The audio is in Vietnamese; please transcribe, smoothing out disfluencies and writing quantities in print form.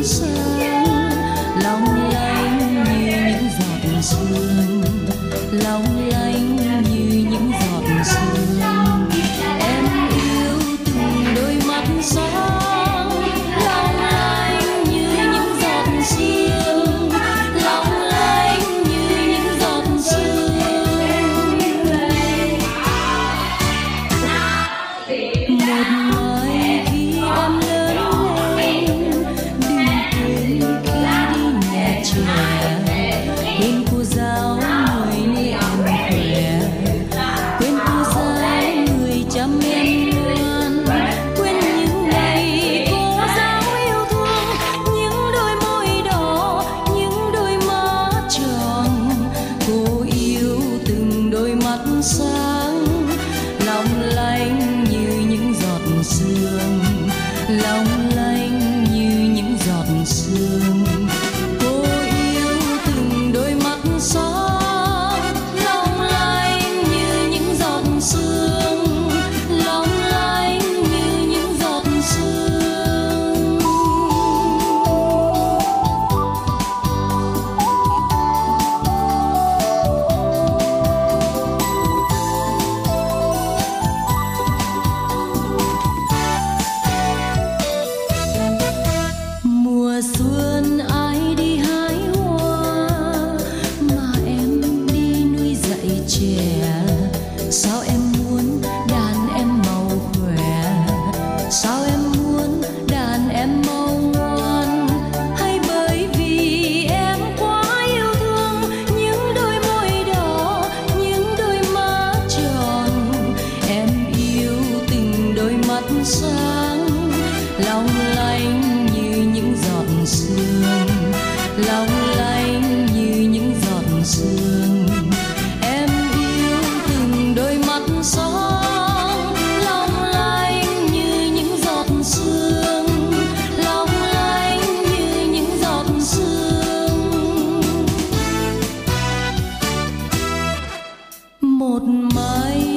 sáng, long lanh như những giọt sương, long lanh như những giọt sương. Em yêu từng đôi mắt sáng, long lanh như những giọt sương, long lanh như những giọt sương. Một mai khi em lớn lên, đừng quên khi đi nhà trẻ, quên cô giáo người nơi em khỏe, quên cô giáo người chăm em ngoan, quên những ngày cô giáo yêu thương, những đôi môi đỏ, những đôi má tròn. Cô yêu từng đôi mắt sáng, long lanh như những giọt sương, long lanh như những giọt sương. Cô yêu từng đôi mắt sáng, long lanh như những giọt sương, long lanh như những giọt sương. Mùa xuân ai đi hái hoa, mà em đi nuôi dạy trẻ. Sao em muốn đàn em mau khỏe, sao em muốn đàn em mau ngoan, hay bởi vì em quá yêu thương những đôi môi đỏ, những đôi má tròn. Em yêu từng đôi mắt sáng, long lanh như những giọt sương, long lanh như những giọt sương. Em yêu từng đôi mắt sáng, long lanh như những giọt sương, long lanh như những giọt sương. Một mai